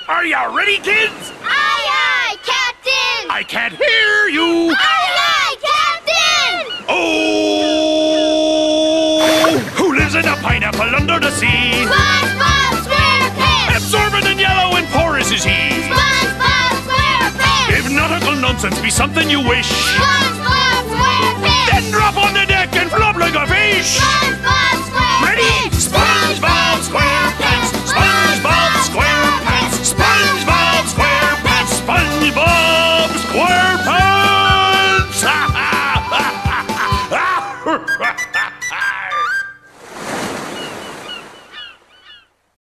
Are you ready, kids? Aye, aye, Captain! I can't hear you! Aye, aye, Captain! Oh! Who lives in a pineapple under the sea? SpongeBob SquarePants! Absorbent and yellow and porous is he. SpongeBob SquarePants! If nautical nonsense be something you wish, SpongeBob